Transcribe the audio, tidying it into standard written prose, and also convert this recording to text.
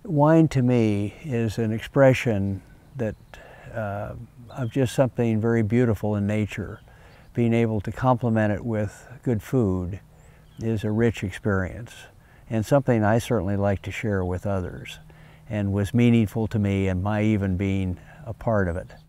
Wine to me is an expression that of just something very beautiful in nature. Being able to complement it with good food is a rich experience and something I certainly like to share with others, and was meaningful to me and my even being a part of it.